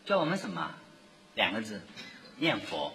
教我们什么？2个字，念佛。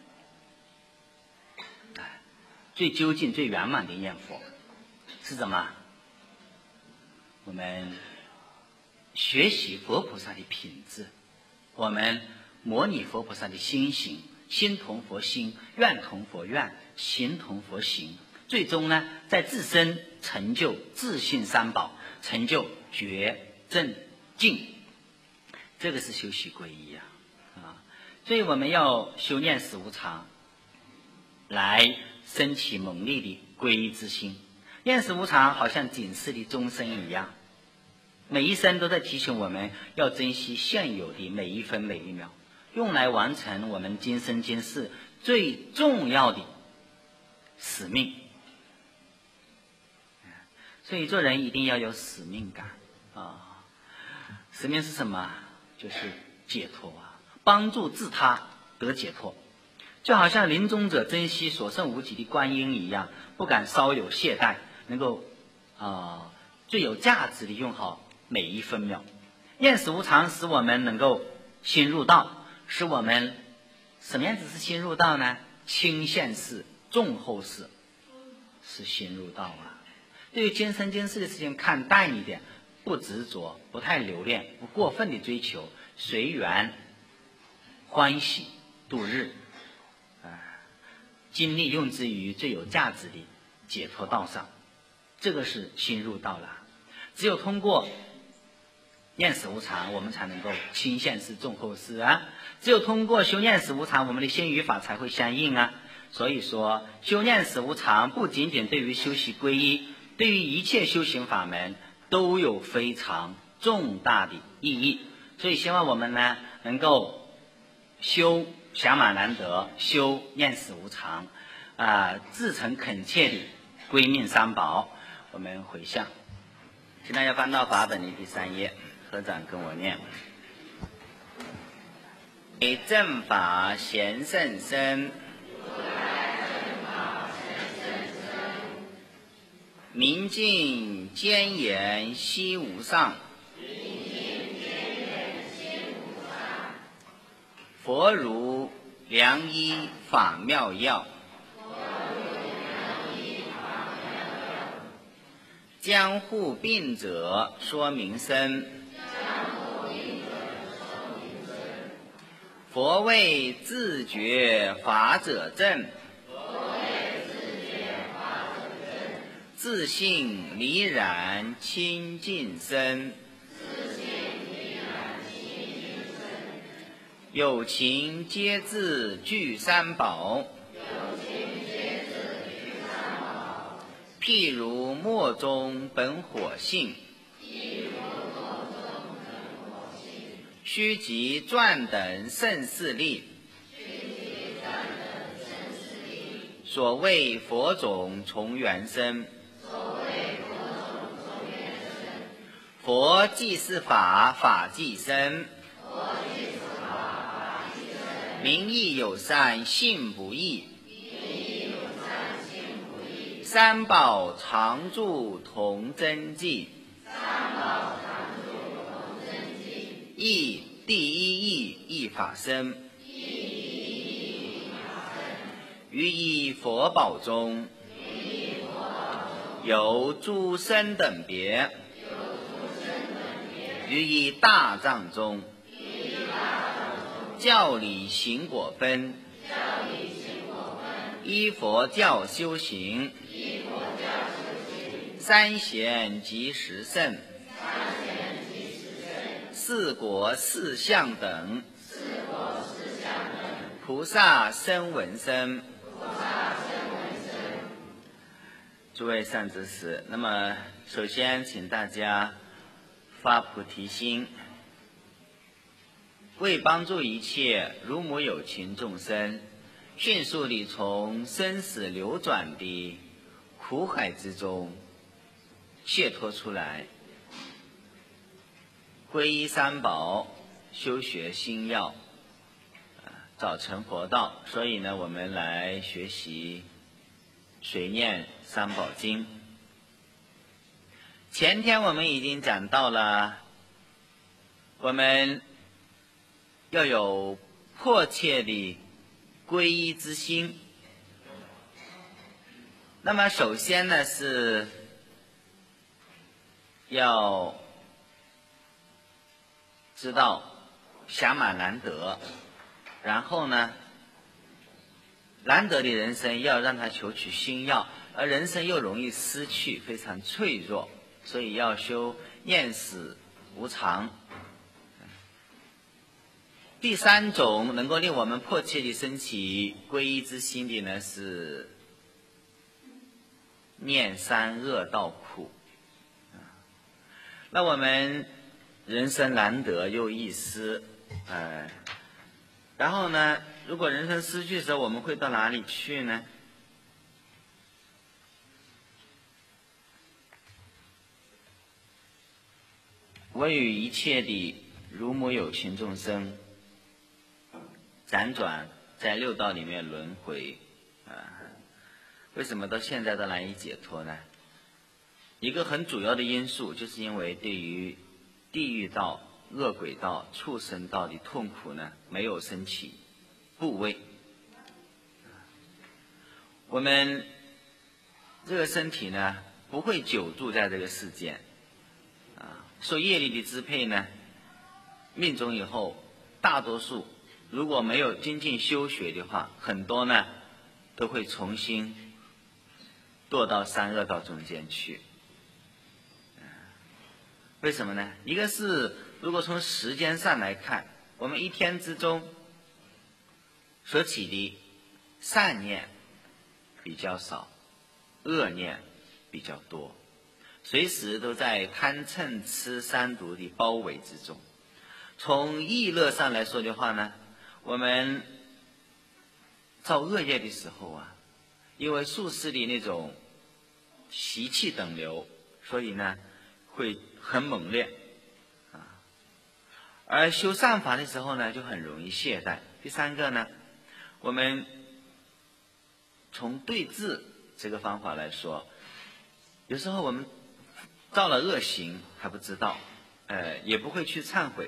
最究竟、最圆满的念佛是什么？我们学习佛菩萨的品质，我们模拟佛菩萨的心行，心同佛心，愿同佛愿，行同佛行，最终呢，在自身成就自信三宝，成就觉正净。这个是修习皈依啊！所以我们要修念死无常，来升起猛烈的皈依之心。念死无常好像警示的钟声一样，每一声都在提醒我们要珍惜现有的每一分每一秒，用来完成我们今生今世最重要的使命。所以做人一定要有使命感啊！使命是什么？就是解脱啊，帮助自他得解脱。就好像临终者珍惜所剩无几的观音一样，不敢稍有懈怠，能够最有价值的用好每一分秒。念死无常使我们能够心入道，使我们什么样子是心入道呢？轻现世，重后世，是心入道啊。对于今生今世的事情看淡一点，不执着，不太留恋，不过分的追求，随缘欢喜度日，精力用之于最有价值的解脱道上，这个是心入道了。只有通过念死无常，我们才能够轻现世重后世啊！只有通过修念死无常，我们的心与法才会相应啊！所以说，修念死无常不仅仅对于修习皈依，对于一切修行法门都有非常重大的意义。所以希望我们呢能够修降马难得，修念死无常，至诚恳切的归命三宝。我们回向，请大家翻到法本的第3页，合掌跟我念：正法贤甚深，明镜坚言悉无上。佛如良医法妙药，将护病者说明深。佛为自觉法者正，自信离然清净身。有情皆自具三宝，譬如墨中本火性，须集传等胜事力。所谓佛种从缘生，佛即是法，法即生。名义有善，性不异。三宝常住同真迹。义第一义，义法身。于一佛宝中，有诸生等别。于一大藏中，教理行果分。依佛教修行，三贤及十圣，四果四相等，菩萨声闻身。诸位善知识，那么首先请大家发菩提心，为帮助一切如母有情众生迅速地从生死流转的苦海之中解脱出来，皈依三宝，修学心要，早成佛道。所以呢，我们来学习随念三宝经。前天我们已经讲到了，我们要有迫切的皈依之心。那么首先呢，是要知道暇满难得，然后呢，难得的人生要让他求取心要，而人生又容易失去，非常脆弱，所以要修念死无常。第三种能够令我们迫切地升起皈依之心的呢，是念三恶道苦。那我们人生难得又易失，然后呢，如果人生失去的时候，我们会到哪里去呢？我与一切的如母有情众生辗转在六道里面轮回，为什么到现在都难以解脱呢？一个很主要的因素，就是因为对于地狱道、恶鬼道、畜生道的痛苦呢，没有升起怖畏。我们这个身体呢，不会久住在这个世间，受业力的支配呢，命中以后，大多数如果没有精进修学的话，很多呢都会重新堕到三恶道中间去。为什么呢？一个是如果从时间上来看，我们一天之中所起的善念比较少，恶念比较多，随时都在贪嗔痴三毒的包围之中。从意乐上来说的话呢，我们造恶业的时候啊，因为术士的那种习气等流，所以呢会很猛烈，而修善法的时候呢，就很容易懈怠。第三个呢，我们从对治这个方法来说，有时候我们造了恶行还不知道，也不会去忏悔，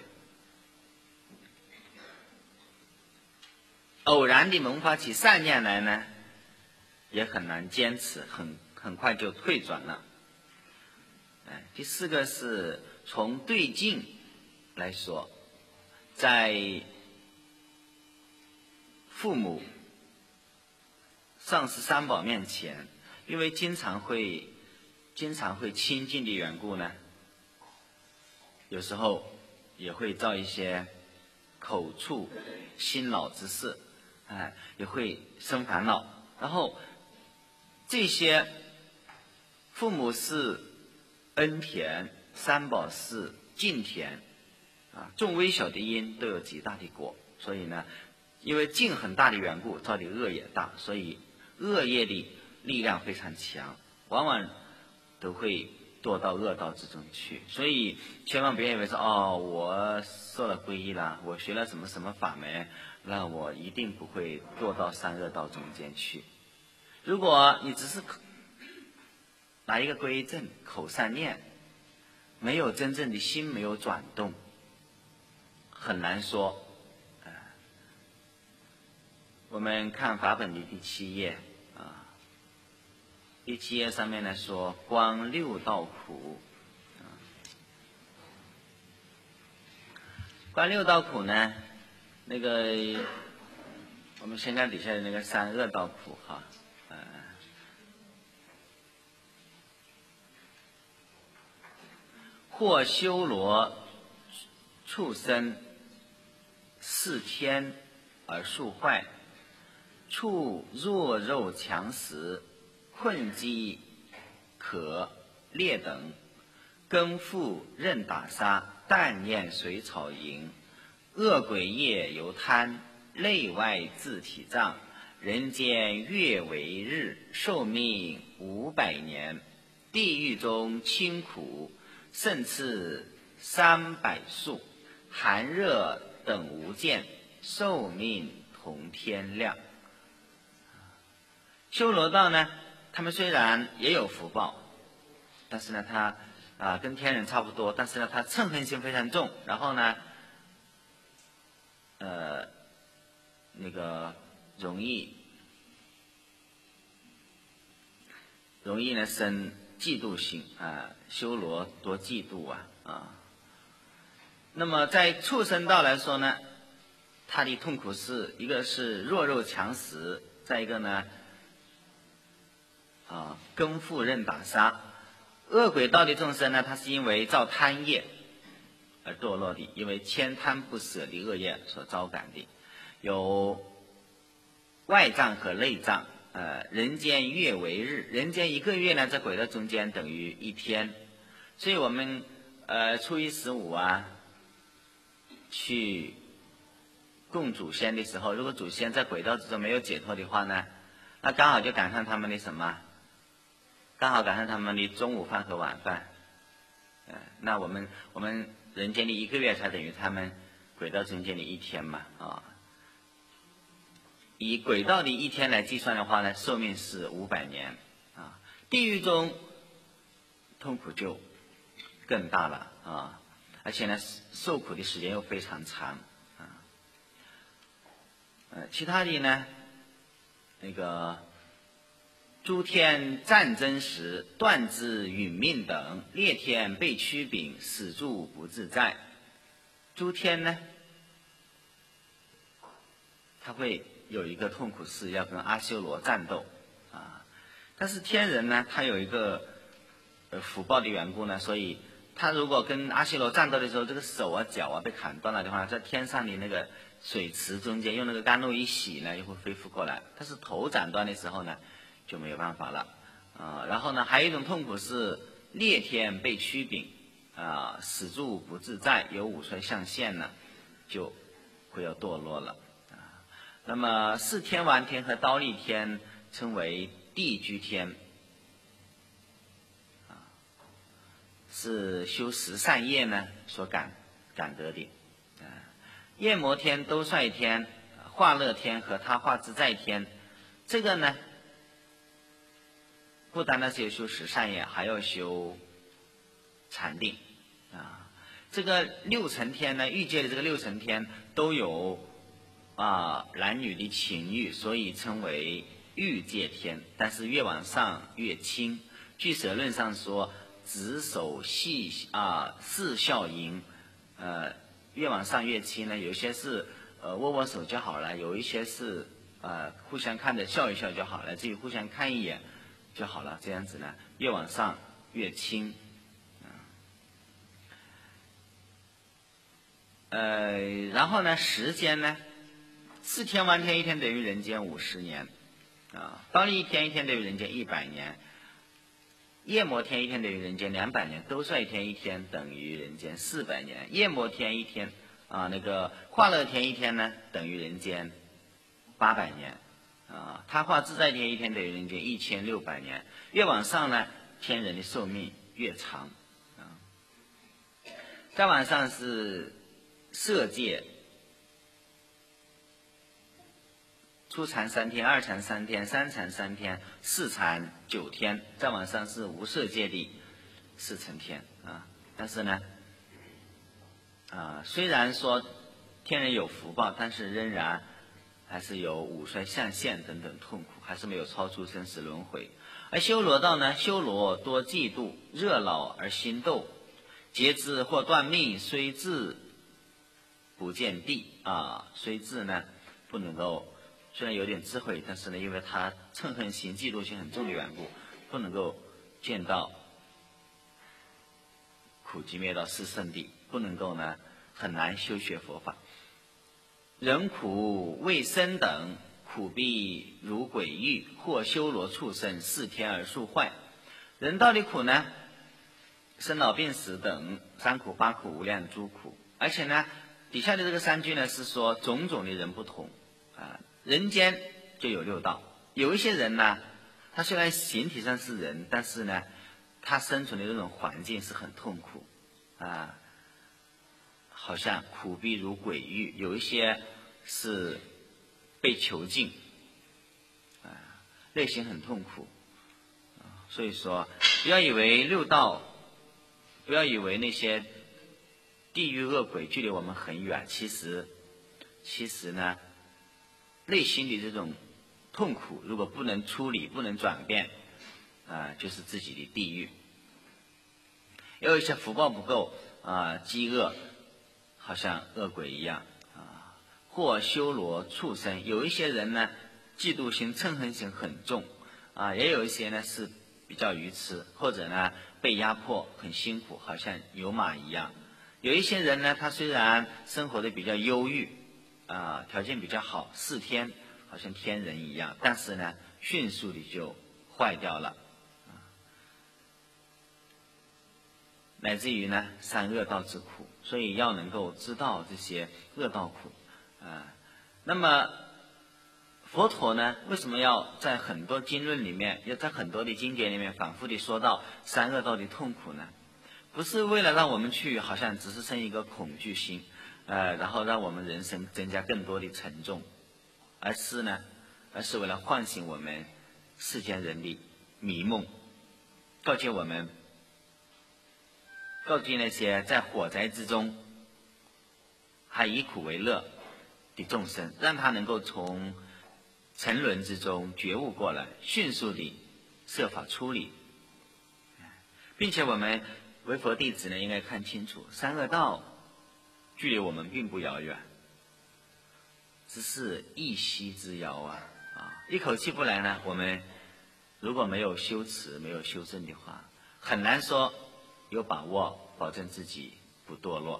偶然地萌发起善念来呢，也很难坚持，很快就退转了。第四个是从对境来说，在父母、上师三宝面前，因为经常会亲近的缘故呢，有时候也会造一些口触心恼之事，也会生烦恼。然后这些父母是恩田，三宝是敬田，众微小的因都有极大的果。所以呢，因为敬很大的缘故，造的恶也大，所以恶业的力量非常强，往往都会堕到恶道之中去。所以千万别以为说我受了皈依了，我学了什么什么法门，那我一定不会堕到三恶道中间去。如果你只是拿一个皈依证，口善念，没有真正的心没有转动，很难说。我们看法本的第7页第7页上面呢说观六道苦，观六道苦呢，那个我们先看底下的那个三恶道苦或修罗畜生视天而速坏，触弱肉强食，困饥渴猎等，根腹任打杀，但念随草营，恶鬼业由贪，内外自体障，人间月为日，寿命500年，地狱中清苦，甚至300数，寒热等无间，寿命同天亮。修罗道呢，他们虽然也有福报，但是呢他跟天人差不多，但是呢他嗔恨心非常重，然后呢那个容易呢生嫉妒心啊，修罗多嫉妒啊。那么在畜生道来说呢，他的痛苦是一个是弱肉强食，再一个呢耕赋任打杀。恶鬼道的众生呢，他是因为造贪业而堕落的，因为悭贪不舍的恶业所招感的。有外障和内障，人间月为日，人间一个月呢，在鬼道中间等于一天。所以我们初一十五去供祖先的时候，如果祖先在鬼道之中没有解脱的话呢，那刚好就赶上他们的什么？刚好赶上他们的中午饭和晚饭。那我们人间的一个月才等于他们鬼道中间的一天嘛以鬼道的一天来计算的话呢，寿命是500年地狱中痛苦就更大了而且呢受苦的时间又非常长其他的呢，那个诸天战争时断之殒命等，裂天被驱柄，死住不自在。诸天呢，他会有一个痛苦是要跟阿修罗战斗但是天人呢，他有一个福报的缘故呢，所以他如果跟阿修罗战斗的时候，这个手脚被砍断了的话，在天上的那个水池中间用那个甘露一洗呢，又会恢复过来。但是头斩断的时候呢，就没有办法了然后呢，还有一种痛苦是裂天被驱柄死住不自在，有五衰象限呢，就会要堕落了那么四天王天和忉利天称为地居天是修十善业呢所感得的夜摩天、兜率天、化乐天和他化自在天，这个呢不单单是有修十善业，还要修禅定这个六层天呢，欲界的这个六层天都有男女的情欲，所以称为欲界天。但是越往上越轻。据舍论上说，指手四笑迎越往上越轻呢，有些是握握手就好了，有一些是互相看着笑一笑就好了，至于互相看一眼就好了，这样子呢，越往上越轻然后呢，时间呢，四天王天一天等于人间50年忉利天一天等于人间100年，夜摩天一天等于人间200年，兜率天一天等于人间400年，夜摩天一天那个化乐天一天呢等于人间800年他化自在天一天等于人间1600年。越往上呢，天人的寿命越长再往上是色界，初禅3天，二禅3天，三禅3天，四禅9天，再往上是无色界的4层天但是呢虽然说天人有福报，但是仍然还是有五衰象限等等痛苦，还是没有超出生死轮回。而修罗道呢，修罗多嫉妒，热恼而心斗，截肢或断命，虽智不见地虽智呢不能够，虽然有点智慧，但是呢，因为他嗔恨心、嫉妒心很重的缘故，不能够见到苦集灭道是圣地，不能够呢，很难修学佛法。人苦未生等，苦逼如鬼域，或修罗畜生4天而速坏。人道的苦呢，生老病死等3苦8苦无量诸苦。而且呢，底下的这个3句呢，是说种种的人不同人间就有6道，有一些人呢，他虽然形体上是人，但是呢，他生存的这种环境是很痛苦好像苦逼如鬼域，有一些是被囚禁内心很痛苦所以说不要以为6道，不要以为那些地狱恶鬼距离我们很远，其实其实呢，内心的这种痛苦，如果不能处理、不能转变，就是自己的地狱。也有一些福报不够饥饿，好像恶鬼一样或修罗畜生。有一些人呢，嫉妒心、嗔恨心很重也有一些呢是比较愚痴，或者呢被压迫很辛苦，好像牛马一样。有一些人呢，他虽然生活的比较忧郁条件比较好，4天好像天人一样，但是呢迅速的就坏掉了乃至于呢三恶道之苦。所以要能够知道这些恶道苦那么佛陀呢，为什么要在很多经论里面，要在很多的经典里面反复的说到三恶道的痛苦呢？不是为了让我们去好像只是生一个恐惧心然后让我们人生增加更多的沉重，而是为了唤醒我们世间人的迷梦，告诫那些在火灾之中还以苦为乐的众生，让他能够从沉沦之中觉悟过来，迅速地设法处理。并且我们为佛弟子呢，应该看清楚三恶道距离我们并不遥远，只是一息之遥一口气不来呢，我们如果没有修持、没有修正的话，很难说有把握保证自己不堕落。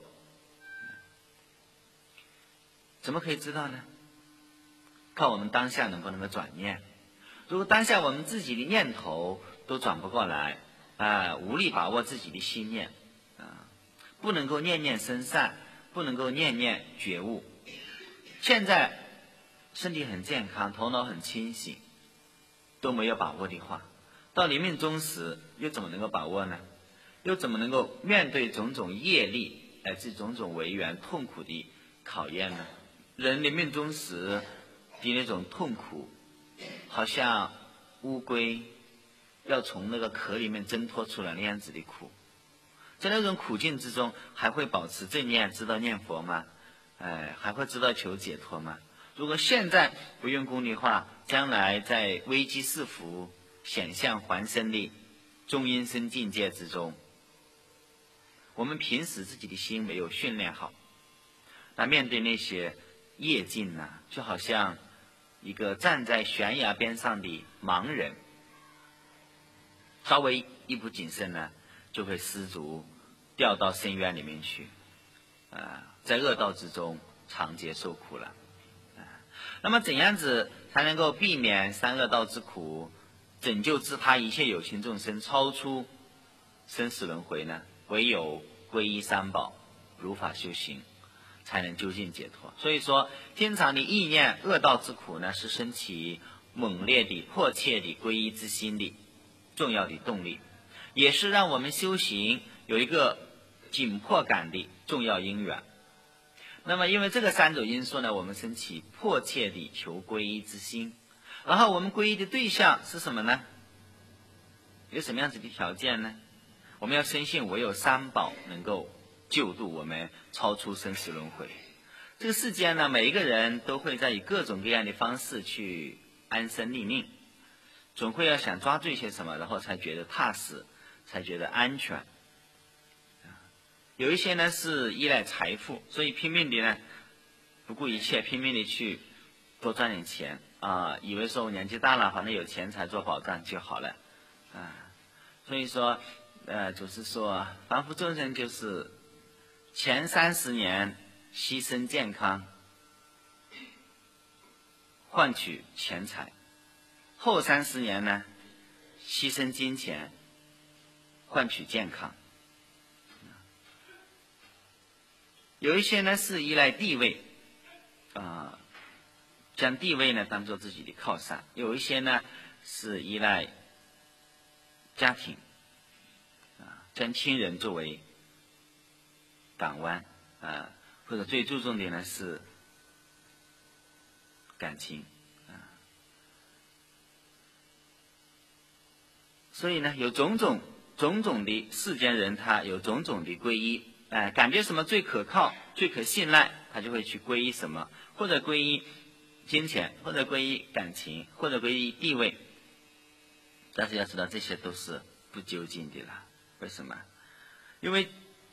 怎么可以知道呢？看我们当下能不能够转念。如果当下我们自己的念头都转不过来无力把握自己的心念不能够念念生善，不能够念念觉悟，现在身体很健康，头脑很清醒，都没有把握的话，到临命终时又怎么能够把握呢？又怎么能够面对种种业力乃至种种违缘痛苦的考验呢？人临命终时的那种痛苦，好像乌龟要从那个壳里面挣脱出来那样子的苦。在那种苦境之中，还会保持正念，知道念佛吗？还会知道求解脱吗？如果现在不用功的话，将来在危机四伏、险象环生的中阴身境界之中，我们平时自己的心没有训练好，那面对那些业境呢，就好像一个站在悬崖边上的盲人，稍微一不谨慎呢，就会失足掉到深渊里面去在恶道之中长劫受苦了那么怎样子才能够避免三恶道之苦，拯救自他一切有情众生超出生死轮回呢？唯有皈依三宝，如法修行，才能究竟解脱。所以说经常的意念恶道之苦呢，是升起猛烈的迫切的皈依之心的重要的动力，也是让我们修行有一个紧迫感的重要因缘。那么因为这个三种因素呢，我们升起迫切的求皈依之心，然后我们皈依的对象是什么呢？有什么样子的条件呢？我们要深信唯有三宝能够救度我们超出生死轮回。这个世间呢，每一个人都会在以各种各样的方式去安身立命，总会要想抓住一些什么，然后才觉得踏实，才觉得安全。有一些呢是依赖财富，所以拼命的呢不顾一切，拼命的去多赚点钱以为说我年纪大了，反正有钱财做保障就好了所以说就是说凡夫众生就是前30年牺牲健康换取钱财，后30年呢牺牲金钱换取健康。有一些呢是依赖地位将地位呢当作自己的靠山，有一些呢是依赖家庭将亲人作为港湾或者最注重的呢是感情所以呢有种种的世间人，他有种种的皈依感觉什么最可靠最可信赖，他就会去皈依什么，或者皈依金钱，或者皈依感情，或者皈依地位。但是要知道，这些都是不究竟的了。为什么？因为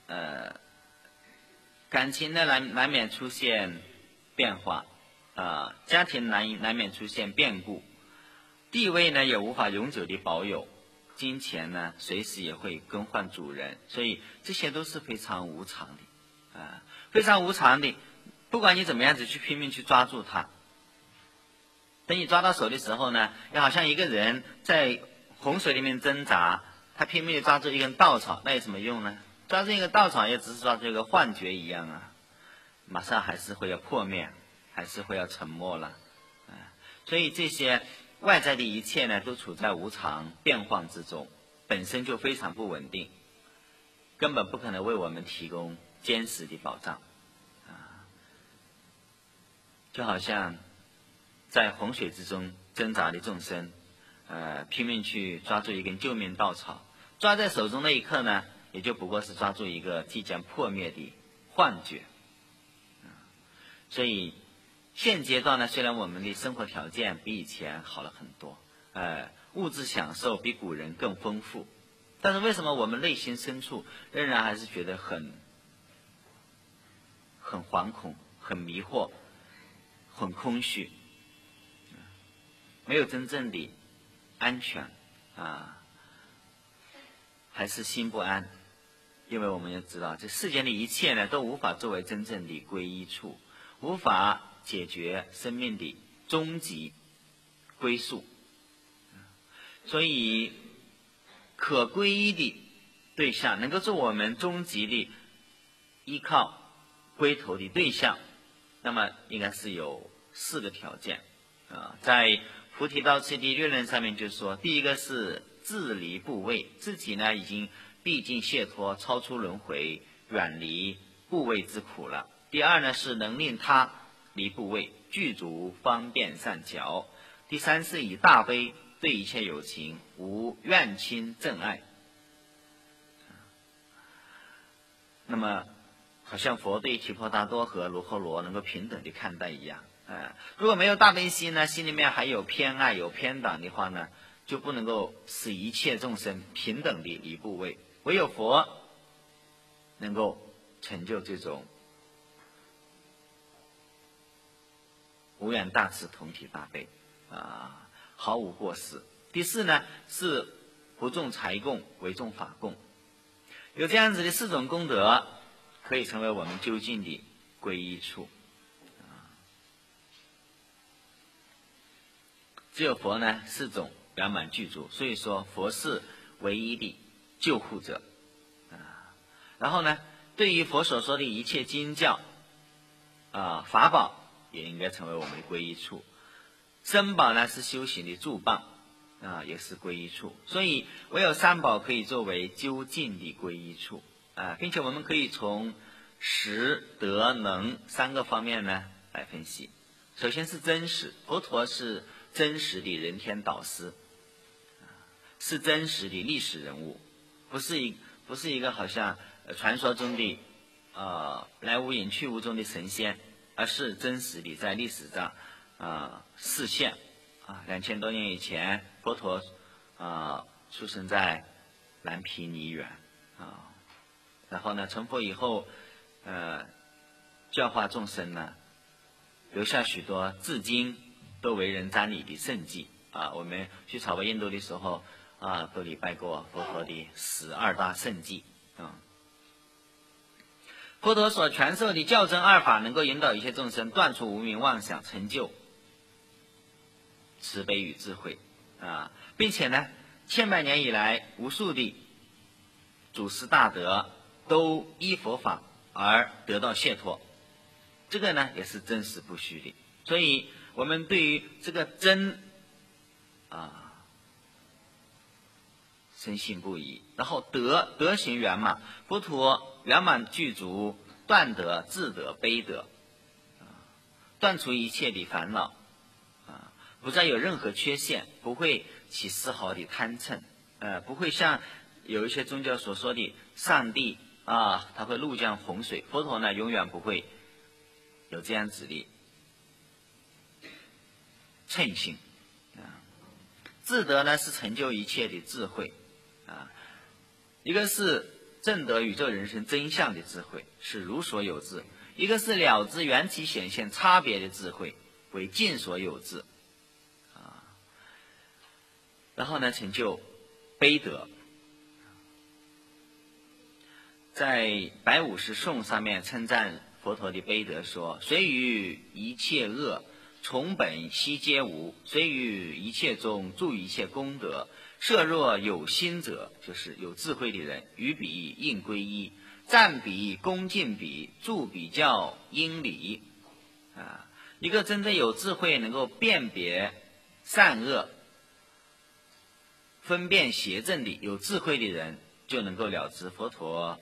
感情呢难免出现变化，家庭难免出现变故，地位呢也无法永久的保有，金钱呢随时也会更换主人，所以这些都是非常无常的，非常无常的。不管你怎么样子去拼命去抓住它，等你抓到手的时候呢，也好像一个人在洪水里面挣扎，他拼命的抓住一根稻草，那有什么用呢？抓住一个稻草也只是抓住一个幻觉一样啊，马上还是会要破灭，还是会要沉没了。所以这些外在的一切呢，都处在无常变幻之中，本身就非常不稳定，根本不可能为我们提供坚实的保障。就好像在洪水之中挣扎的众生，拼命去抓住一根救命稻草，抓在手中那一刻呢，也就不过是抓住一个即将破灭的幻觉。所以现阶段呢，虽然我们的生活条件比以前好了很多，物质享受比古人更丰富，但是为什么我们内心深处仍然还是觉得很惶恐、很迷惑、很空虚，没有真正的安全还是心不安？因为我们要知道，这世间的一切呢，都无法作为真正的归依处，无法解决生命的终极归宿。所以可皈依的对象，能够做我们终极的依靠归投的对象，那么应该是有4个条件在菩提道次第略论上面就说，第一个是自离怖畏，自己呢已经毕竟解脱，超出轮回，远离怖畏之苦了。第二呢是能令他离怖畏，具足方便善巧。第三是以大悲对一切有情，无怨亲憎爱。那么好像佛对提婆达多和罗睺罗能够平等的看待一样，如果没有大悲心呢，心里面还有偏爱有偏党的话呢，就不能够使一切众生平等的离怖畏。唯有佛能够成就这种无缘大慈同体大悲毫无过失。第4呢是不重财供，唯重法供。有这样子的4种功德，可以成为我们究竟的皈依处。只有佛呢4种圆满具足，所以说佛是唯一的救护者然后呢，对于佛所说的一切经教法宝，也应该成为我们的皈依处。僧宝呢是修行的助棒也是皈依处。所以唯有3宝可以作为究竟的皈依处并且我们可以从实德能3个方面呢来分析。首先是真实，佛陀是真实的人天导师，是真实的历史人物，不是一个好像传说中的来无影去无踪的神仙，而是真实的在历史上示现2000多年以前，佛陀出生在蓝毗尼园然后呢成佛以后教化众生呢，留下许多至今都为人瞻礼的圣迹我们去朝拜印度的时候都礼拜过佛陀的12大圣迹佛陀所传授的教真2法，能够引导一切众生断除无明妄想，成就慈悲与智慧并且呢千百年以来，无数的祖师大德都依佛法而得到解脱，这个呢也是真实不虚的。所以我们对于这个真深信不疑。然后德行圆满，佛陀圆满具足断德、智德、悲德断除一切的烦恼不再有任何缺陷，不会起丝毫的贪嗔不会像有一些宗教所说的上帝他会陆降洪水。佛陀呢，永远不会有这样子的称性。智德呢，是成就一切的智慧。一个是证得宇宙人生真相的智慧，是如所有智；一个是了知缘起显现差别的智慧，为尽所有智。然后呢，成就悲德。在150颂上面称赞佛陀的悲德说：虽于一切恶，从本悉皆无；虽于一切中，著一切功德。设若有心者，就是有智慧的人，于彼应归依，赞彼恭敬彼，助比较因理。一个真正有智慧，能够辨别善恶、分辨邪正的有智慧的人，就能够了知佛陀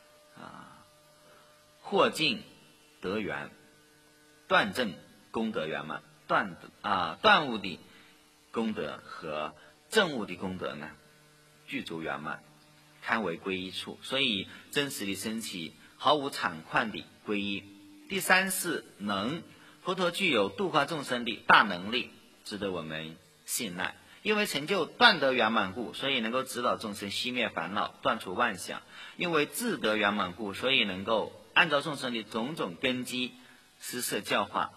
获尽得圆，断证功德圆满，断悟的功德和证悟的功德呢，具足圆满，堪为归依处。所以真实的升起，毫无场况的归依。第三是能，佛陀具有度化众生的大能力，值得我们信赖。因为成就断得圆满故，所以能够指导众生熄灭烦恼，断除妄想；因为智得圆满故，所以能够按照众生的种种根基施设教化，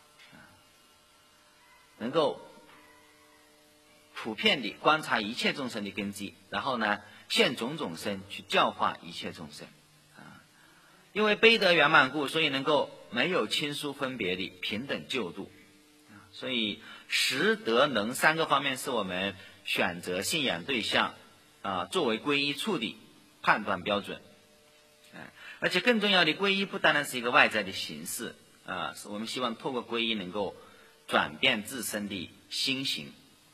能够普遍地观察一切众生的根基，然后呢，现种种身去教化一切众生。因为悲德圆满故，所以能够没有亲疏分别的平等救度。所以识德能三个方面是我们选择信仰对象作为皈依处的判断标准。而且更重要的，皈依不单单是一个外在的形式是我们希望透过皈依能够转变自身的心行。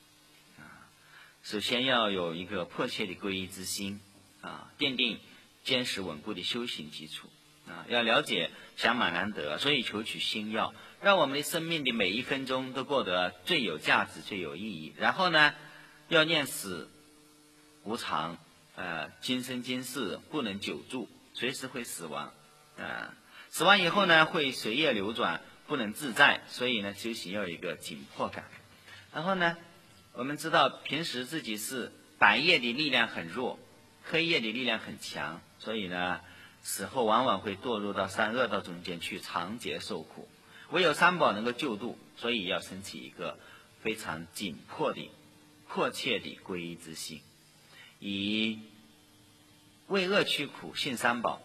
首先要有一个迫切的皈依之心奠定坚实稳固的修行基础。要了解降满难得，所以求取心要，让我们的生命的每一分钟都过得最有价值、最有意义。然后呢，要念死无常，今生今世不能久住，随时会死亡。死亡以后呢，会随业流转，不能自在。所以呢，修行要有一个紧迫感。然后呢，我们知道平时自己是白夜的力量很弱，黑夜的力量很强，所以呢，死后往往会堕入到三恶道中间去长劫受苦。唯有三宝能够救度，所以要升起一个非常紧迫的迫切的皈依之心，以为恶去苦信三宝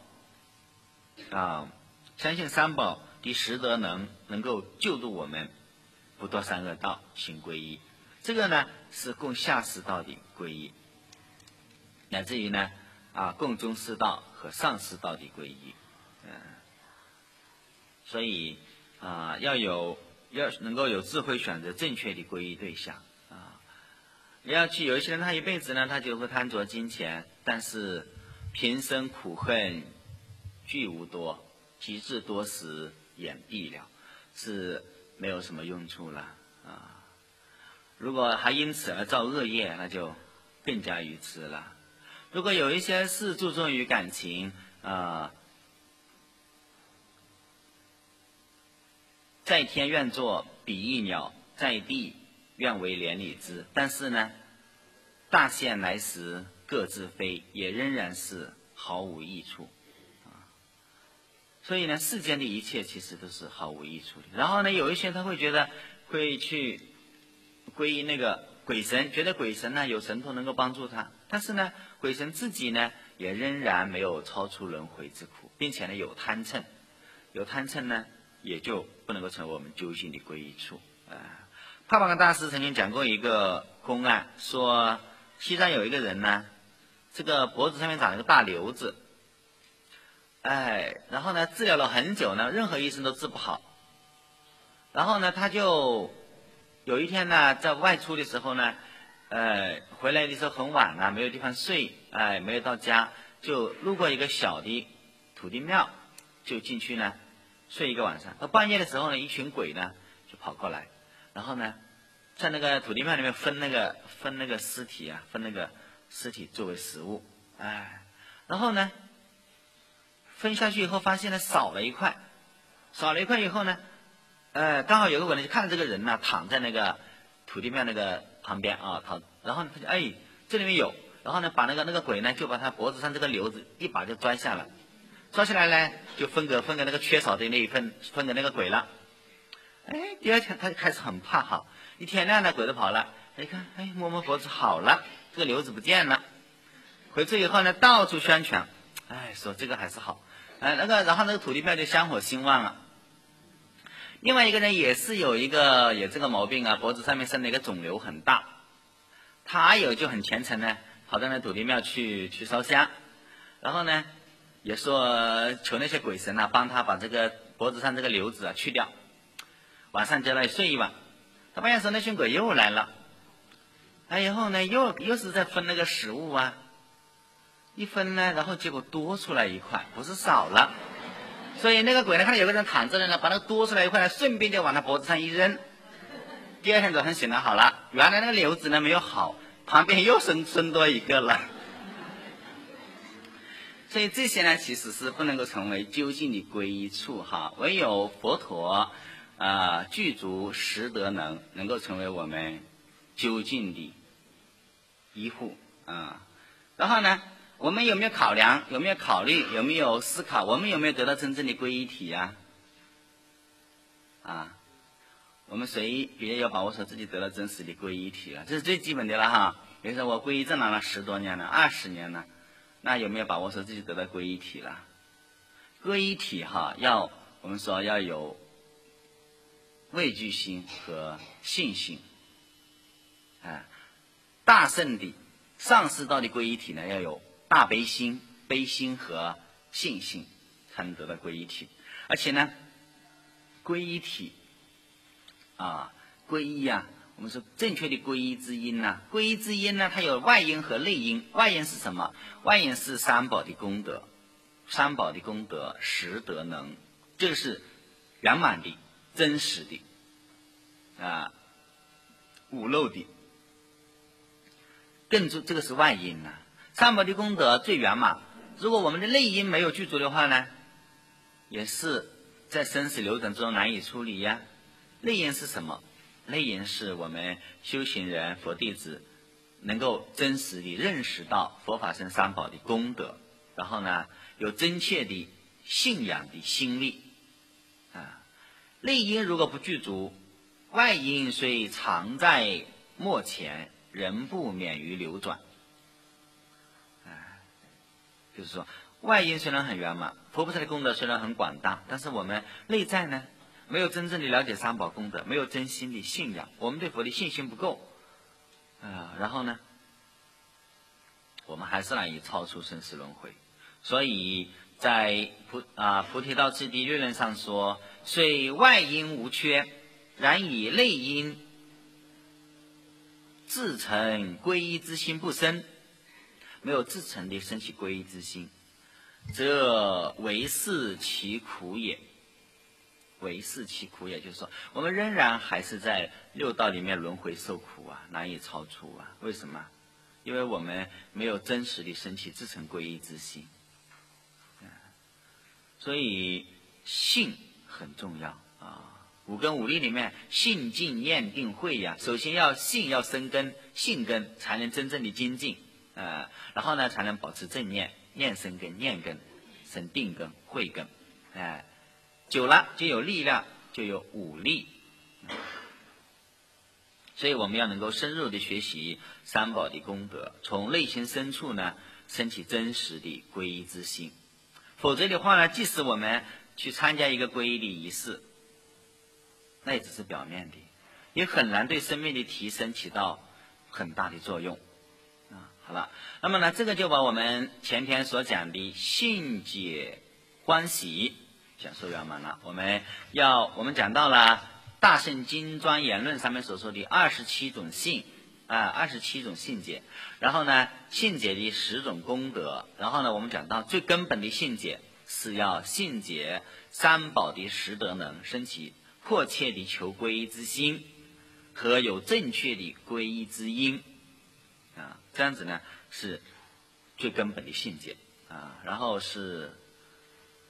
相信三宝的实德能够救度我们不堕三恶道，行皈依。这个呢是供下士道的皈依，乃至于呢供中士道和上士道的皈依。所以要能够有智慧选择正确的皈依对象有一些人他一辈子呢，他就会贪着金钱，但是平生苦恨俱无多，及至多时眼闭了，是没有什么用处了如果还因此而造恶业，那就更加愚痴了。如果有一些是注重于感情在天愿作比翼鸟，在地愿为连理枝，但是呢，大限来时各自飞，也仍然是毫无益处所以呢，世间的一切其实都是毫无益处的。然后呢，有一些他会觉得会去皈依那个鬼神，觉得鬼神呢有神通能够帮助他，但是呢，鬼神自己呢也仍然没有超出轮回之苦，并且呢有贪嗔，呢也就不能够成为我们究竟的皈依处帕繃喀大师曾经讲过一个公案，说西藏有一个人呢，这个脖子上面长了一个大瘤子，然后呢治疗了很久呢，任何医生都治不好。然后呢，他就有一天呢，在外出的时候呢，回来的时候很晚了，没有地方睡，没有到家，就路过一个小的土地庙，就进去呢睡一个晚上。到半夜的时候呢，一群鬼呢就跑过来，然后呢，在那个土地庙里面分那个尸体作为食物，然后呢， 分下去以后发现呢少了一块以后呢，刚好有个鬼呢就看到这个人呢躺在那个土地庙那个旁边啊，然后呢他就这里面有，然后呢把那个鬼呢就把他脖子上这个瘤子一把就拽下来，抓起来呢就分给那个缺少的那一份分给那个鬼了。第二天他就开始很怕哈，一天亮了鬼都跑了，一看摸摸脖子好了，这个瘤子不见了。回去以后呢到处宣传，说这个还是好，然后那个土地庙就香火兴旺了。另外一个人也是有这个毛病啊，脖子上面生了一个肿瘤很大，他就很虔诚呢，跑到那土地庙去烧香，然后呢也说求那些鬼神啊帮他把这个脖子上这个瘤子啊去掉。晚上在那里睡一晚，他半夜时候那群鬼又来了，以后呢又是在分那个食物啊，一分呢，然后结果多出来一块，不是少了。所以那个鬼呢看到有个人躺着呢，把那个多出来一块呢顺便就往他脖子上一扔。第二天早上醒来好了，原来那个瘤子呢没有好，旁边又生多一个了。所以这些呢其实是不能够成为究竟的皈依处哈，唯有佛陀具足十德能够成为我们究竟的依护然后呢我们有没有考量，有没有考虑，有没有思考，我们有没有得到真正的皈依体我们谁比较有把握说自己得到真实的皈依体了，这是最基本的了哈。比如说我皈依正了10多年了，20年了，那有没有把握说自己得到皈依体了？皈依体我们说要有畏惧心和信心大圣的上师道的皈依体呢要有大悲心、悲心和信心，才能得到皈依体。而且呢皈依体皈依我们说正确的皈依之因皈依之因呢它有外因和内因。外因是什么？外因是三宝的功德，十德能，这个是圆满的、真实的无漏的，这个是外因三宝的功德最圆满。如果我们的内因没有具足的话呢，也是在生死流转之中难以处理内因是什么？内因是我们修行人、佛弟子能够真实地认识到佛法僧三宝的功德，然后呢有真切的信仰的心力内因如果不具足，外因虽常在末前，仍不免于流转就是说外因虽然很圆满，佛菩萨的功德虽然很广大，但是我们内在呢没有真正的了解三宝功德，没有真心的信仰，我们对佛的信心不够然后呢我们还是难以超出生死轮回。所以在菩提道次第略论上说，虽外因无缺，然以内因自成皈依之心不生，没有自成的升起皈依之心，则为是其苦也。为是其苦也就是说我们仍然还是在六道里面轮回受苦难以超出为什么？因为我们没有真实的升起自成皈依之心所以信很重要五根五力里面信静念定慧首先要信，要生根，信根才能真正的精进然后呢才能保持正念，念生根，念根生定根、慧根久了就有力量，就有武力所以我们要能够深入的学习三宝的功德，从内心深处呢升起真实的皈依之心。否则的话呢，即使我们去参加一个皈依的仪式，那也只是表面的，也很难对生命的提升起到很大的作用好了，那么呢这个就把我们前天所讲的信解欢喜讲述圆满了。我们讲到了大圣经庄言论上面所说的27种信27种信解，然后呢信解的10种功德，然后呢我们讲到最根本的信解是要信解三宝的十德能，升起迫切的求皈依之心和有正确的皈依之因这样子呢是最根本的信解然后是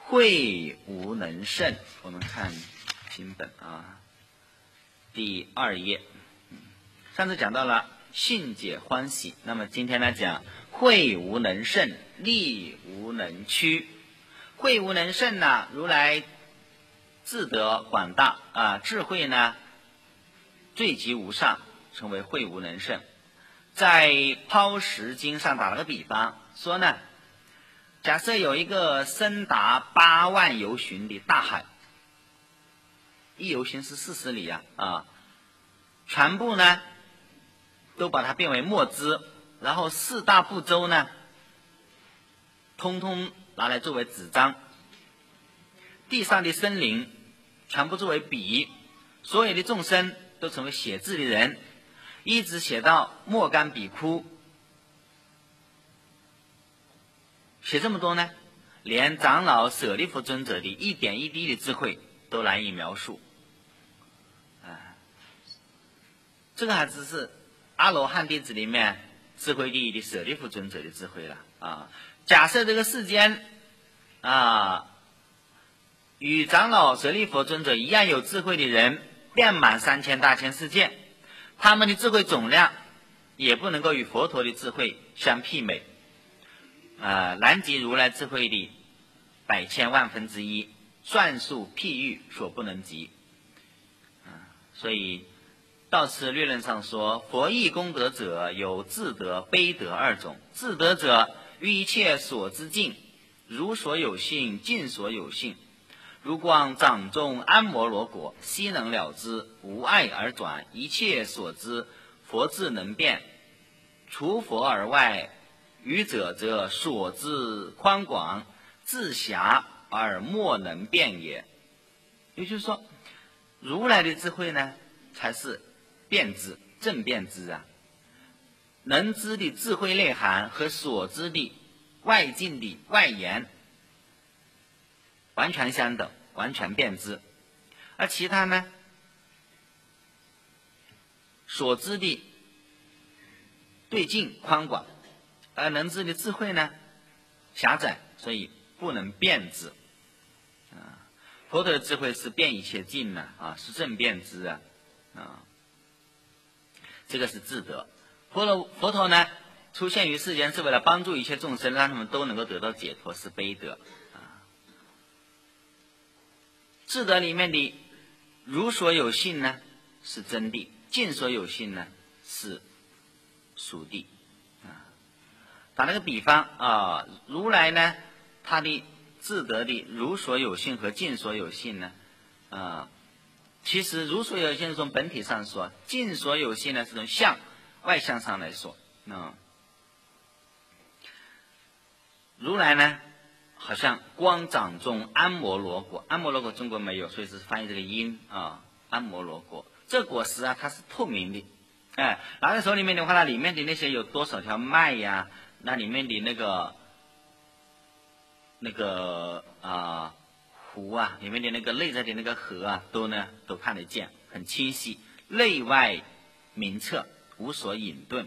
慧无能胜。我们看经本啊，第2页。上次讲到了信解欢喜，那么今天来讲慧无能胜，力无能屈。慧无能胜呢，如来智德广大啊，智慧呢最极无上，称为慧无能胜。在抛石经上打了个比方，说呢，假设有一个深达8万由旬的大海，一由旬是40里啊，全部呢都把它变为墨汁，然后4大部洲呢通通拿来作为纸张，地上的森林全部作为笔，所有的众生都成为写字的人，一直写到莫干比窟。写这么多呢，连长老舍利弗尊者的一点一滴的智慧都难以描述。这个还只是阿罗汉弟子里面智慧第一的舍利弗尊者的智慧了啊。假设这个世间啊，与长老舍利弗尊者一样有智慧的人遍满3000大千世界，他们的智慧总量也不能够与佛陀的智慧相媲美，难及如来智慧的100千万分之一，算术譬喻所不能及。所以道次略论上说，佛意功德者有智德、悲德2种。智德者于一切所知境，如所有性，尽所有性，如光掌中安摩罗果，悉能了之，无碍而转，一切所知，佛智能变，除佛而外，愚者则所知宽广，自狭而莫能辨也。也就是说，如来的智慧呢，才是辩知、正辩知啊。能知的智慧内涵和所知的外境的外延完全相等，完全辩知。而其他呢，所知的对境宽广，而能知的智慧呢狭窄，所以不能辩知。佛陀的智慧是遍一切境是正辩知这个是智德。佛陀呢出现于世间是为了帮助一切众生，让他们都能够得到解脱，是悲德智德里面的如所有性呢是真谛，尽所有性呢是属谛打了个比方如来呢他的智德的如所有性和尽所有性呢其实如所有性是从本体上说，尽所有性呢是从外向上来说。如来呢好像光掌中安摩罗果，安摩罗果中国没有，所以是翻译这个音安摩罗果。这果实它是透明的，拿在手里面的话，它里面的那些有多少条脉呀，那里面的那个湖里面的那个内在的那个河都看得见，很清晰，内外明澈，无所隐遁，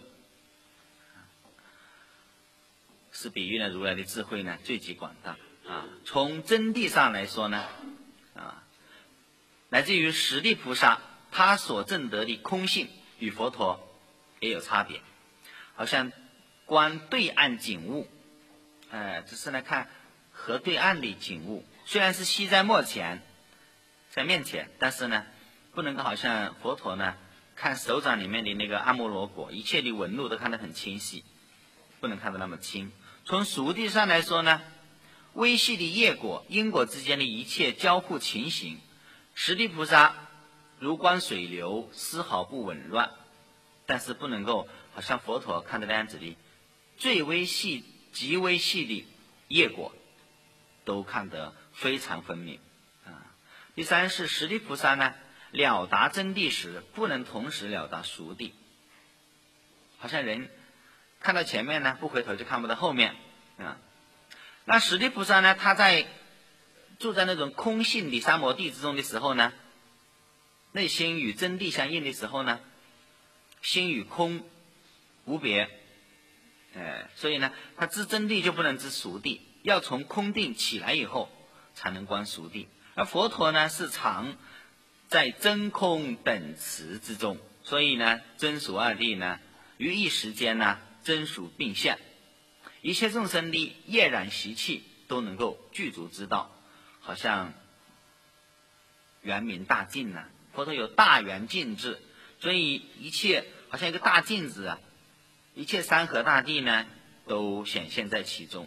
是比喻了如来的智慧呢最极广大从真谛上来说呢乃至于十地菩萨他所证得的空性与佛陀也有差别，好像观对岸景物只是来看河对岸的景物，虽然是悉在目前，在面前，但是呢不能够好像佛陀呢看手掌里面的那个阿摩罗果，一切的纹路都看得很清晰，不能看得那么清。从熟谛上来说呢，微细的业果因果之间的一切交互情形，十地菩萨如观水流，丝毫不紊乱，但是不能够好像佛陀看的那样子的最微细极微细的业果都看得非常分明第三是十地菩萨呢了达真谛时不能同时了达熟谛，好像人看到前面呢不回头就看不到后面那十地菩萨呢他在住在那种空性的三摩地之中的时候呢，内心与真谛相应的时候呢，心与空无别所以呢他知真谛就不能知熟谛，要从空定起来以后才能观熟地。而佛陀呢是常在真空等持之中，所以呢真俗二谛呢于一时间呢真俗并现，一切众生的业染习气都能够具足知道。好像圆明大镜呢，佛陀有大圆镜智，所以一切好像一个大镜子啊，一切山河大地呢都显现在其中。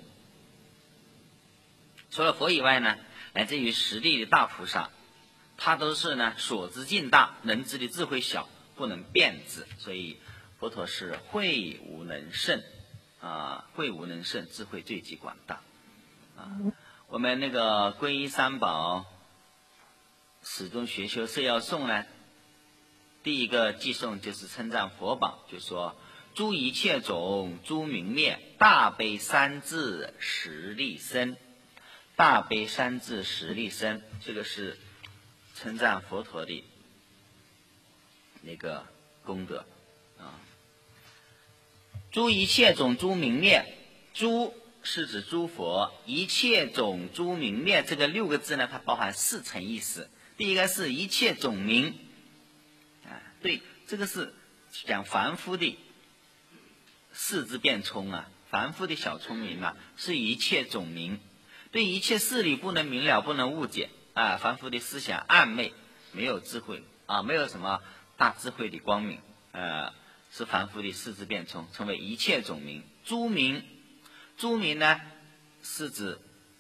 除了佛以外呢，来自于十力的大菩萨，他都是呢所知境大，能知的智慧小，不能辩知，所以佛陀是慧无能胜慧无能胜，智慧最极广大我们那个皈依三宝始终学修摄要颂呢，第一个偈颂就是称赞佛宝，就说诸一切种诸明灭，大悲三智十力身。大悲三智十力身，这个是称赞佛陀的那个功德诸一切种诸明灭，诸是指诸佛，一切种诸明灭，这个6个字呢，它包含4层意思。第一个是一切种明对，这个是讲凡夫的四字变聪凡夫的小聪明是一切种明。对一切事理不能明了，不能误解凡夫的思想暗昧，没有智慧没有什么大智慧的光明是凡夫的四字变聪，称为一切种明。诸明，诸明呢是指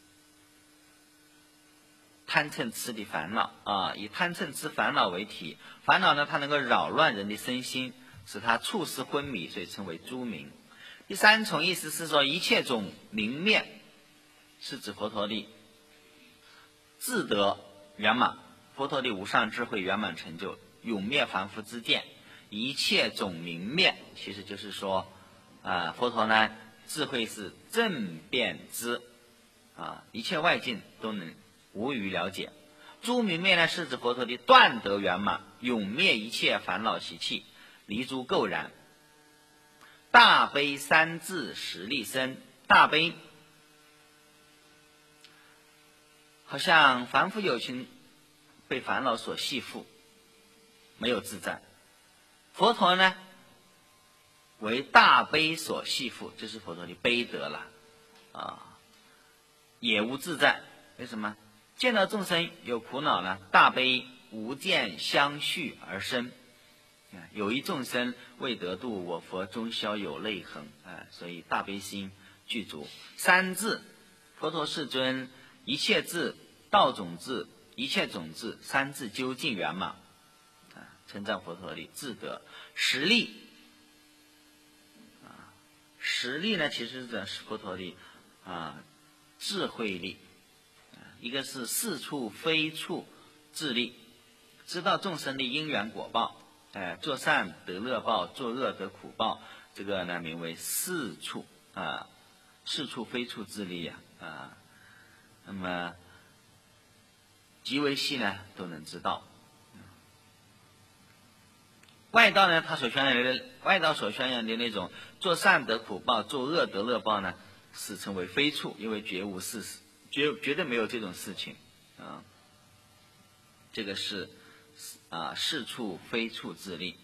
贪嗔痴的烦恼以贪嗔痴烦恼为体，烦恼呢它能够扰乱人的身心，使他处事昏迷，所以称为诸明。第三重意思是说一切种明灭，是指佛陀的智德圆满，佛陀的无上智慧圆满成就，永灭凡夫之见。一切种明灭，其实就是说佛陀呢智慧是正遍知一切外境都能无余了解。诸明灭呢是指佛陀的断德圆满，永灭一切烦恼习气，离诸垢然。大悲三智十力身，大悲好像凡夫有情被烦恼所系缚，没有自在。佛陀呢为大悲所系缚，这是佛陀的悲德了也无自在。为什么？见到众生有苦恼呢，大悲无间相续而生有一众生未得度，我佛终宵有泪痕所以大悲心具足。三智，佛陀世尊一切智、道种智、一切种智三智究竟圆满称赞佛陀的智德。十力十力呢其实是佛陀的智慧力一个是四处非处智力，知道众生的因缘果报做善得乐报，做恶得苦报，这个呢名为四处四处非处智力那么极为细呢都能知道。外道呢，他所宣扬的外道所宣扬的那种做善得苦报，做恶得乐报呢，是称为非处，因为绝无事实，绝对没有这种事情这个是是处非处智力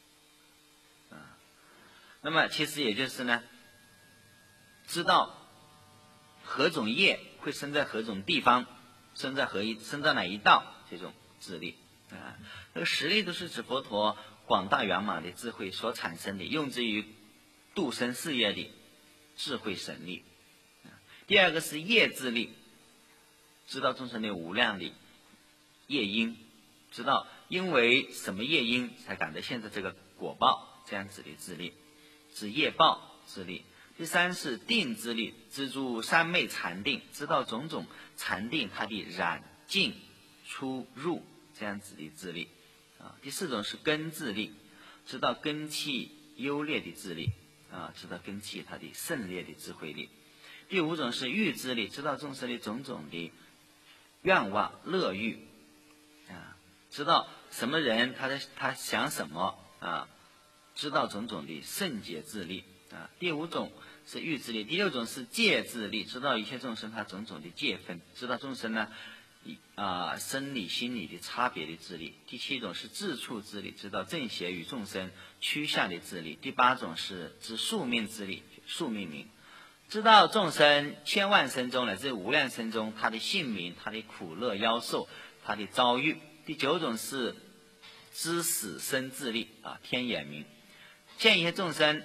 那么其实也就是呢，知道何种业会生在何种地方，生在哪一道，这种智力这个十力都是指佛陀广大圆满的智慧所产生的，用之于度生事业的智慧神力。第二个是业智力，知道众生的无量的业因，知道因为什么业因才感得现在这个果报，这样子的智力是业报智力。第三是定智力，知诸三昧禅定，知道种种禅定它的染净出入，这样子的智力第四种是根智力，知道根器优劣的智力知道根器它的胜劣的智慧力。第五种是欲智力，知道众生的种种的愿望乐欲知道什么人他想什么知道种种的圣洁智力第五种是欲自力。第六种是戒自力，知道一切众生他种种的戒分，知道众生呢生理心理的差别的自力。第七种是自处自力，知道正邪与众生趋向的自力。第八种是知宿命自力，宿命明，知道众生千万生中乃至无量生中他的姓名、他的苦乐夭寿、他的遭遇。第九种是知死生自力天眼明，见一切众生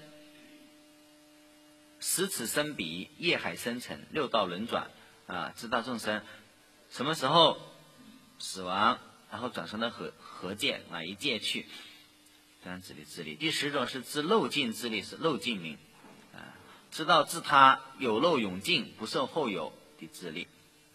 时此生彼，业海生成，六道轮转知道众生什么时候死亡，然后转生到何界哪一界去，这样子的自力。第十种是知漏尽自力，是漏尽明知道自他有漏永尽，不受后有的自力。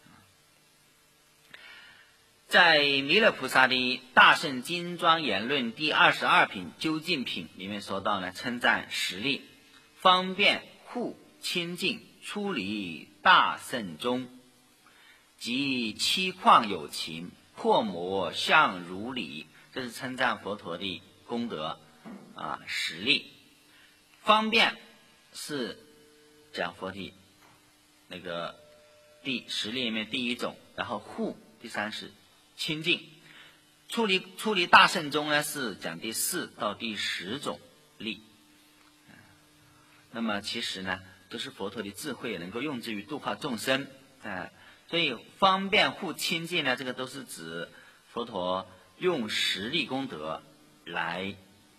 在弥勒菩萨的《大圣经庄严论》第22品究竟品里面说到呢，称赞十力：方便护清净，出离大圣中，即七旷有情，破魔相如理。这是称赞佛陀的功德十力。方便是讲佛的那个第十力里面第一种，然后护第三是清净，出离大圣中呢是讲第4到第10种力。那么其实呢都是佛陀的智慧，能够用之于度化众生所以方便护清净呢，这个都是指佛陀用十力功德来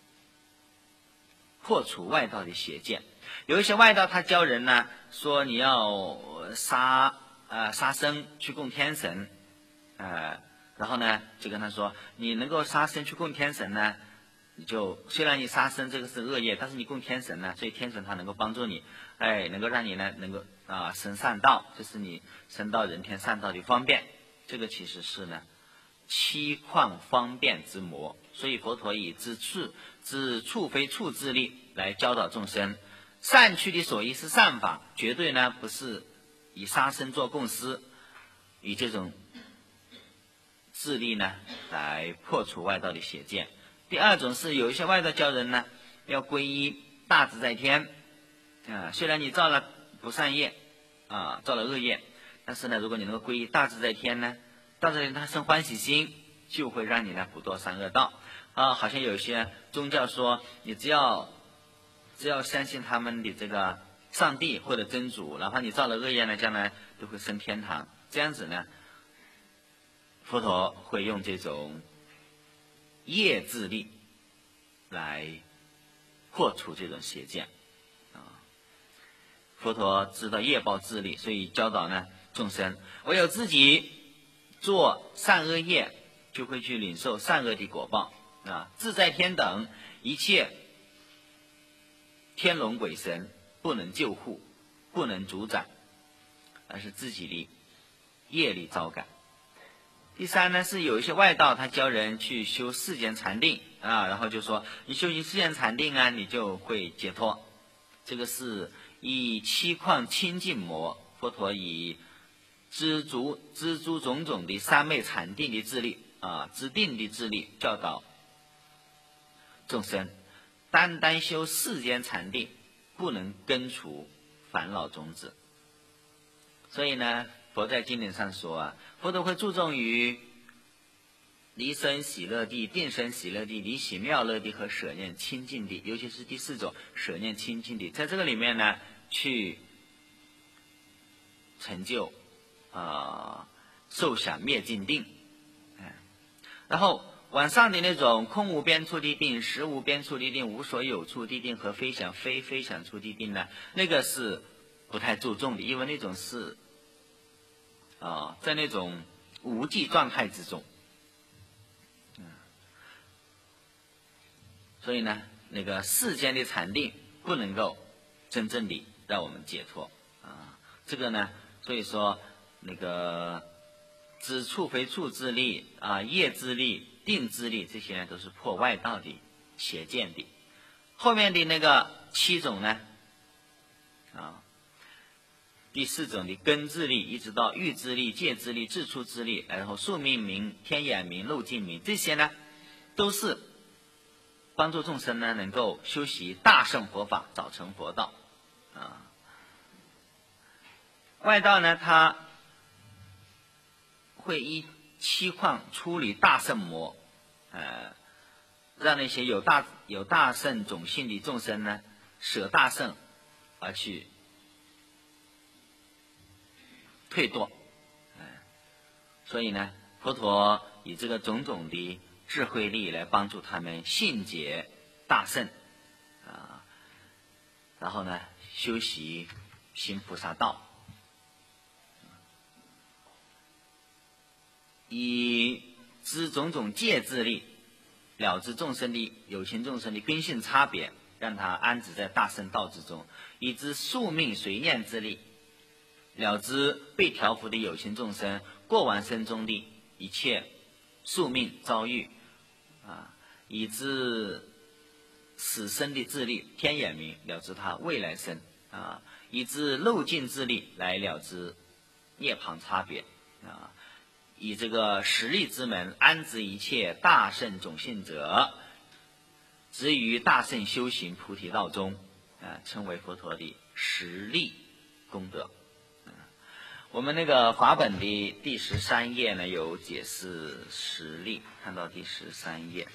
破除外道的邪见。有一些外道他教人呢说你要杀生去供天神然后呢就跟他说，你能够杀生去供天神呢，你就虽然你杀生这个是恶业，但是你供天神呢，所以天神他能够帮助你能够让你呢能够生善道，这是你生到人天善道的方便。这个其实是呢七旷方便之魔，所以佛陀以知处非处之力来教导众生。善趣的所依是善法，绝对呢不是以杀生做供施，以这种自力呢来破除外道的邪见。第二种是有一些外道教人呢要皈依大自在天虽然你造了不善业造了恶业，但是呢如果你能够皈依大自在天呢，大自在天他生欢喜心，就会让你呢不堕三恶道好像有一些宗教说你只要相信他们的这个上帝或者真主，哪怕你造了恶业呢，将来都会升天堂。这样子呢佛陀会用这种业自力来破除这种邪见佛陀知道业报自力，所以教导呢众生，唯有自己做善恶业，就会去领受善恶的果报自在天等一切天龙鬼神不能救护，不能主宰，而是自己的业力招感。第三呢是有一些外道他教人去修世间禅定然后就说你修行世间禅定你就会解脱。这个是以七旷清净魔，佛陀以知诸种种的三昧禅定的智力知定的智力教导众生，单单修世间禅定不能根除烦恼种子。所以呢佛在经典上说佛陀会注重于离生喜乐地、定生喜乐地、离喜妙乐地和舍念清净地，尤其是第4种舍念清净地，在这个里面呢去成就受想灭尽定然后往上的那种空无边处地定、实无边处地定、无所有处地定和非想非非想处地定呢，那个是不太注重的，因为那种是在那种无记状态之中所以呢那个世间的禅定不能够真正的让我们解脱这个呢所以说那个知处非处之力业之力、定之力，这些呢都是破外道的邪见的。后面的那个7种呢第4种的根智力，一直到欲之力、戒之力、自处之力，然后宿命明、天眼明、漏尽明，这些呢都是帮助众生呢能够修习大乘佛法，早成佛道外道呢，他会依七况处理大圣魔，让那些有大圣种性的众生呢，舍大圣而去退堕。所以呢，佛陀以这个种种的智慧力来帮助他们信解大圣，然后呢，修习行菩萨道，以知种种戒之力，了知众生的有情众生的根性差别，让他安止在大圣道之中；以知宿命随念之力，了知被调伏的有情众生过往生中的一切宿命遭遇，以知死生的智力天眼明，了知他未来生，以知漏尽之力来了知涅槃差别，以这个实力之门安置一切大圣种性者，执于大圣修行菩提道中，称为佛陀的实力功德。我们那个法本的第13页呢，有解释实力，看到第13页，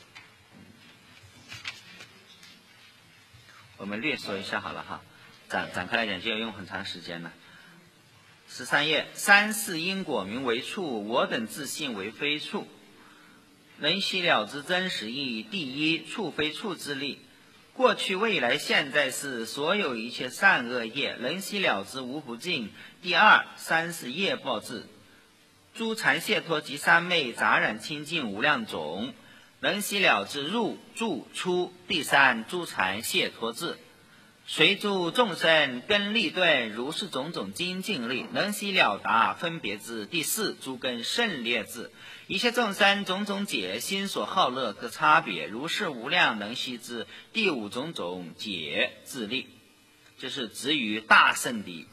我们略说一下好了哈，展开来讲就要用很长时间了。13页，三世因果名为处，我等自信为非处，能悉了之真实义。第一，处非处之力，过去未来现在世所有一切善恶业，能悉了之无不尽。第二，三是业报智，诸禅解脱及三昧杂染清净无量种，能悉了之入住出。第三，诸禅解脱智，随诸众生根利钝，如是种种精进力，能悉了达分别智。第四，诸根胜劣智，一切众生种种解心所好乐各差别，如是无量能悉知。第五，种种解智力，就是执于大圣的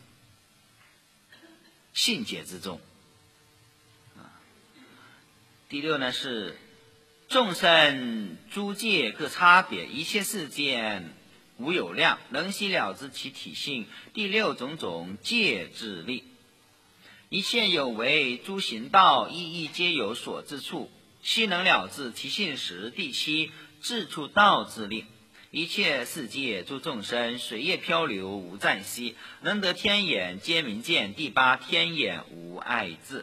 信解之中。第六呢是众生诸界各差别，一切世间无有量，能悉了知其体性。第六，种种戒智力，一切有为诸行道，一一皆有所至处，悉能了知其性实。第七，至处道之力，一切世界诸众生水液漂流无暂息，能得天眼皆明见。第八，天眼无碍智。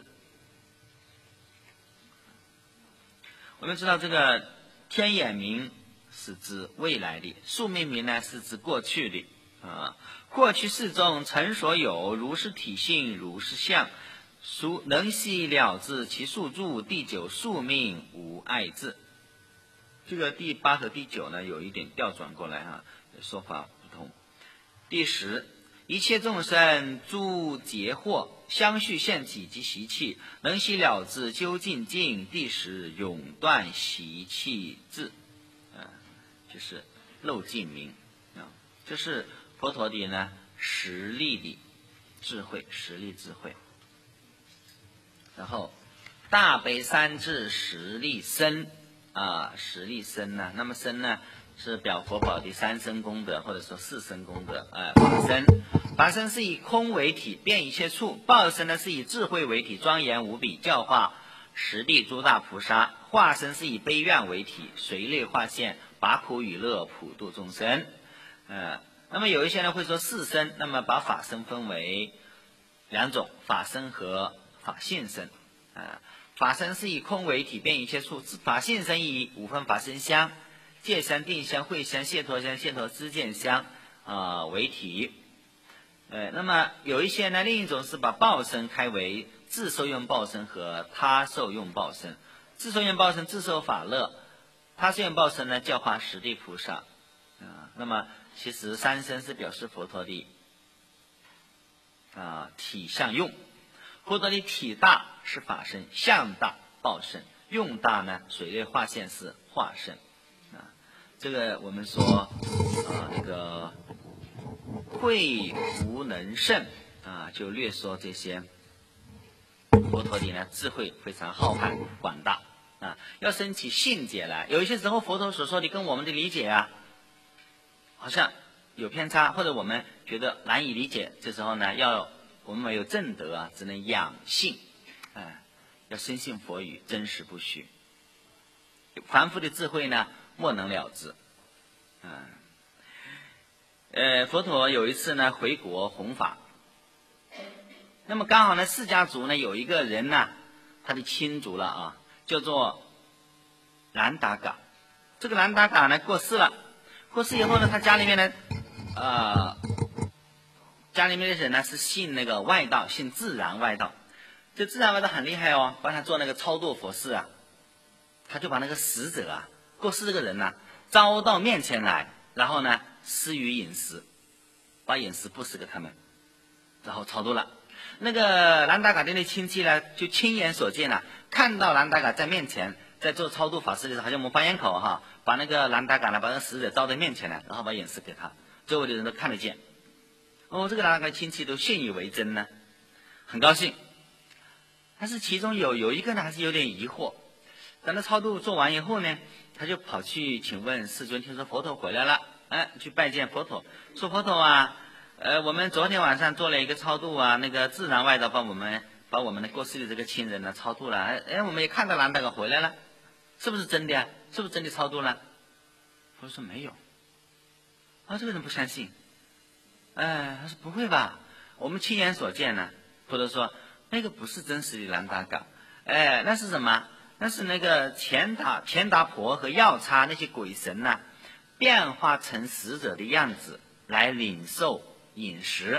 我们知道这个天眼明是指未来的，宿命明呢是指过去的。过去世中曾所有，如是体性，如是相，能悉了知其宿住。第九，宿命无碍智。这个第8和第9呢有一点调转过来说法不同。第10，一切众生诸劫惑相续现体及习气，能悉了知究竟尽。第10，永断习气智，就是漏尽明，这是佛陀的呢实力的智慧，实力智慧。然后大悲三智实力身，实力身呢，那么身呢是表佛宝的3身功德，或者说4身功德。法身，法身是以空为体，遍一切处；报身呢是以智慧为体，庄严无比，教化十地诸大菩萨；化身是以悲愿为体，随类化现，拔苦与乐，普度众生。那么有一些人会说4身，那么把法身分为2种，法身和法性身。法身是以空为体，遍一切处；法性身以5分法身相、戒相、定相、慧相、解脱相、解脱知见相为体。那么有一些呢，另一种是把报身开为自受用报身和他受用报身。自受用报身自受法乐，他受用报身呢教化十地菩萨。那么其实3身是表示佛陀的体相用。佛陀的体大是法身，相大报身，用大呢水类化现是化身。这个我们说那个慧无能胜就略说这些佛陀的呢智慧非常浩瀚广大要升起信解来。有一些时候佛陀所说的跟我们的理解好像有偏差，或者我们觉得难以理解，这时候呢要我们没有正德啊，只能养性，要深信佛语，真实不虚。凡夫的智慧呢，莫能了之。佛陀有一次呢回国弘法，那么刚好呢释迦族呢有一个人呢，他的亲族了啊，叫做兰达嘎。这个兰达嘎呢过世了，过世以后呢，他家里面呢，家里面的人呢是信那个外道，信自然外道。这自然外道很厉害哦，帮他做那个超度佛事啊。他就把那个死者啊，过世这个人呢，招到面前来，然后呢施予饮食，把饮食布施给他们，然后超度了。那个兰达嘎的亲戚呢，就亲眼所见了，看到兰达嘎在面前在做超度法事的时候，好像我们发烟口哈，把那个兰达嘎呢，把那个死者招到面前来，然后把饮食给他，周围的人都看得见。这个兰达嘎的亲戚都信以为真呢，很高兴。但是其中有一个呢，还是有点疑惑。等他超度做完以后呢，他就跑去请问世尊，听说佛陀回来了，去拜见佛陀，说佛陀啊，我们昨天晚上做了一个超度啊，那个自然外道把我们的过世的这个亲人呢超度了，我们也看到兰达嘎回来了，是不是真的啊？是不是真的超度了？佛陀说没有。这个人不相信，他说不会吧，我们亲眼所见呢。佛陀说那个不是真实的兰达嘎，那是什么？那是那个钱达婆和药叉那些鬼神呐，变化成死者的样子来领受饮食。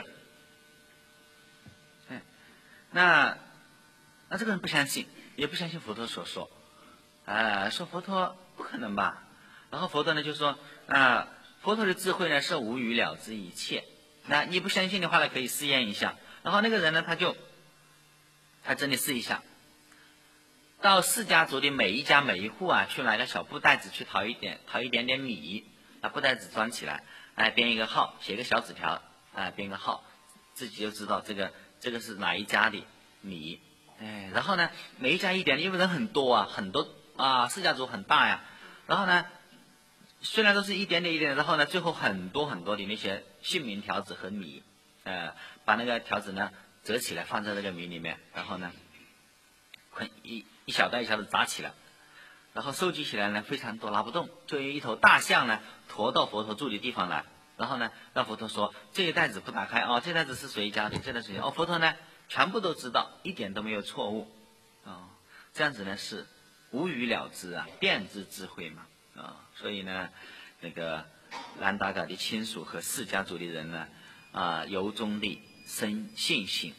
那这个人不相信，也不相信佛陀所说，说佛陀不可能吧。然后佛陀呢就说佛陀的智慧呢是无与了之一切。那你不相信的话呢，可以试验一下。然后那个人呢，他真的试一下。到释迦族的每一家每一户啊，去拿个小布袋子去淘一点点米，把布袋子装起来，编一个号，写个小纸条，编个号，自己就知道这个是哪一家的米，然后呢，每一家一点，因为人很多啊，释迦族很大呀，然后呢，虽然都是一点点一点，然后呢，最后很多很多的那些姓名条子和米，把那个条子呢折起来放在这个米里面，然后呢，一小袋一小袋砸起来，然后收集起来呢非常多，拿不动，就用一头大象呢驮到佛陀住的地方来，然后呢让佛陀说这个袋子不打开这袋子是谁家的，这袋子谁佛陀呢全部都知道，一点都没有错误这样子呢是无与了之啊，辩知智慧嘛所以呢那个兰达嘎的亲属和释迦族的人呢由衷地生信心，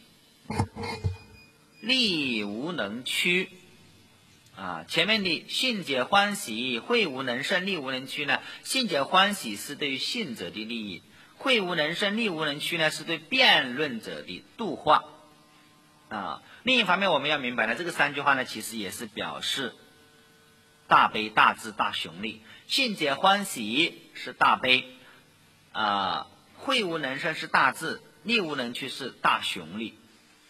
力无能屈前面的信解欢喜，慧无能胜，力无能屈呢，信解欢喜是对于信者的利益，慧无能胜，力无能屈呢是对辩论者的度化另一方面我们要明白呢，这个三句话呢其实也是表示大悲大智大雄力。信解欢喜是大悲慧无能胜是大智，力无能屈是大雄力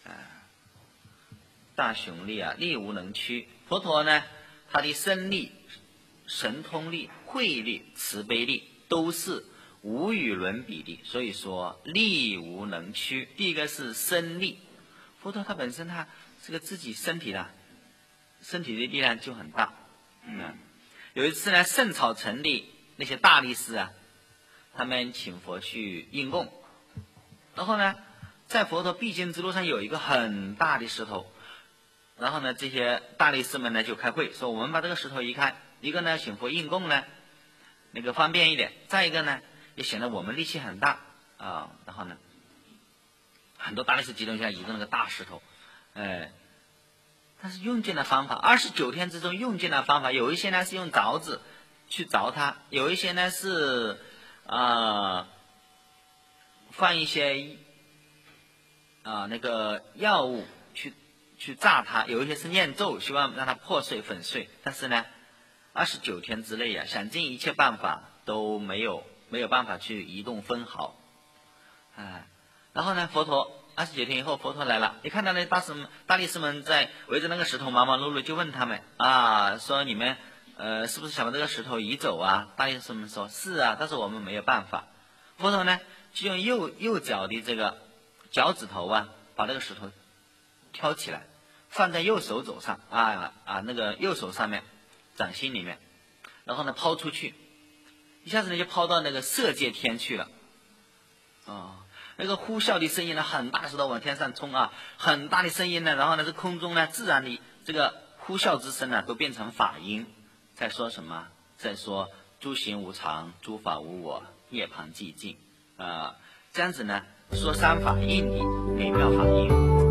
大雄力力无能屈。佛陀呢，他的身力、神通力、慧力、慈悲力都是无与伦比的，所以说力无能屈。第一个是身力，佛陀他本身他这个自己身体的力量就很大。有一次呢，圣草城的那些大力士他们请佛去应供，然后呢，在佛陀必经之路上有一个很大的石头。然后呢，这些大力士们呢就开会说，我们把这个石头移开，一个呢请佛应供呢那个方便一点，再一个呢也显得我们力气很大然后呢很多大力士集中起来移动那个大石头但是用尽了方法，29天之中用尽了方法，有一些呢是用凿子去凿它，有一些呢是放一些那个药物去炸它，有一些是念咒，希望让它破碎粉碎。但是呢，29天之内想尽一切办法都没有办法去移动分毫。然后呢，佛陀29天以后，佛陀来了，一看到那大力士们在围着那个石头忙忙碌碌，就问他们说你们是不是想把这个石头移走大力士们说是但是我们没有办法。佛陀呢就用右脚的这个脚趾头把这个石头挑起来，放在右手肘上那个右手上面，掌心里面，然后呢抛出去，一下子呢就抛到那个色界天去了。那个呼啸的声音呢，很大的石头往天上冲很大的声音呢，然后呢这空中呢自然的这个呼啸之声呢都变成法音，在说什么？在说诸行无常，诸法无我，涅槃寂静这样子呢说三法印的美妙法音。